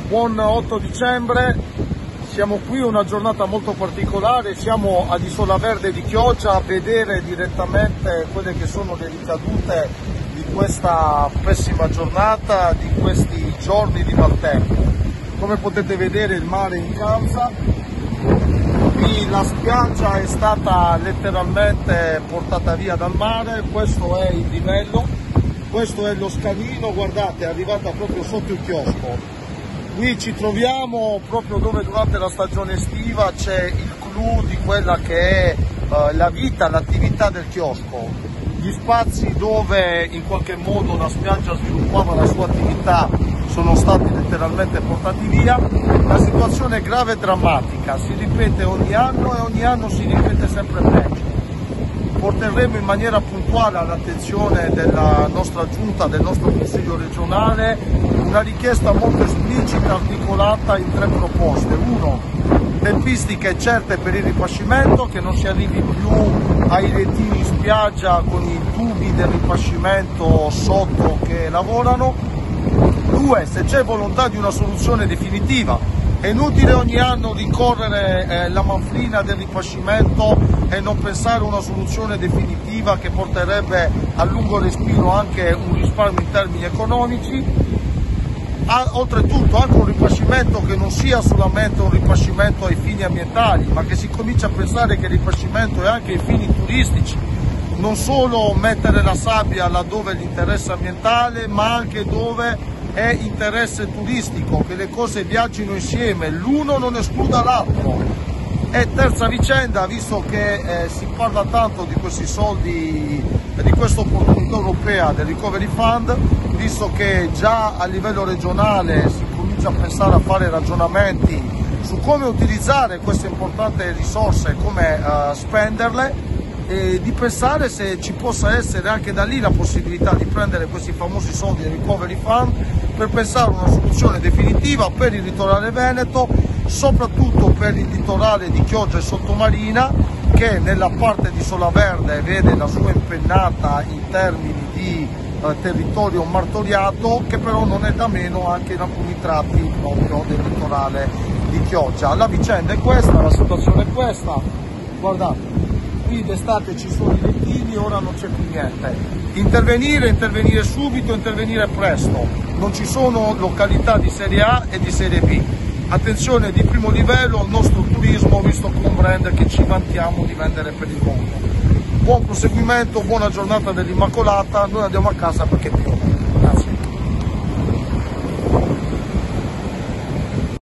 Buon 8 dicembre, siamo qui, una giornata molto particolare, siamo ad Isola Verde di Chioggia a vedere direttamente quelle che sono le ricadute di questa pessima giornata, di questi giorni di maltempo. Come potete vedere il mare incalza, qui la spiaggia è stata letteralmente portata via dal mare, questo è il livello, questo è lo scalino, guardate, è arrivata proprio sotto il chiosco. Qui ci troviamo proprio dove durante la stagione estiva c'è il clou di quella che è la vita, l'attività del chiosco. Gli spazi dove in qualche modo la spiaggia sviluppava la sua attività sono stati letteralmente portati via. La situazione è grave e drammatica, si ripete ogni anno e ogni anno si ripete sempre peggio. Porteremo in maniera puntuale all'attenzione della nostra giunta, del nostro consiglio regionale, una richiesta molto esplicita, articolata in 3 proposte. 1. Tempistiche certe per il ripascimento, che non si arrivi più ai retini in spiaggia con i tubi del ripascimento sotto che lavorano. 2. Se c'è volontà di una soluzione definitiva, è inutile ogni anno rincorrere la manfrina del ripascimento e non pensare a una soluzione definitiva che porterebbe a lungo respiro anche un risparmio in termini economici. Oltretutto anche un ripascimento che non sia solamente un ripascimento ai fini ambientali, ma che si comincia a pensare che il ripascimento è anche ai fini turistici, non solo mettere la sabbia laddove è l'interesse ambientale, ma anche dove è interesse turistico, che le cose viaggino insieme, l'uno non escluda l'altro. E terza vicenda, visto che si parla tanto di questi soldi, di questa opportunità europea del Recovery Fund, visto che già a livello regionale si comincia a pensare a fare ragionamenti su come utilizzare queste importanti risorse, come spenderle, e di pensare se ci possa essere anche da lì la possibilità di prendere questi famosi soldi del Recovery Fund per pensare a una soluzione definitiva per il litorale veneto, soprattutto per il litorale di Chioggia e Sottomarina, che nella parte di Isola Verde vede la sua impennata in termini di territorio martoriato, che però non è da meno anche in alcuni tratti proprio del litorale di Chioggia. La vicenda è questa, la situazione è questa, guardate, qui d'estate ci sono i retini, ora non c'è più niente. Intervenire subito, intervenire presto, non ci sono località di serie A e di serie B. Attenzione di primo livello al nostro turismo, visto come un brand che ci vantiamo di vendere per il mondo. Buon proseguimento, buona giornata dell'Immacolata, noi andiamo a casa perché piove.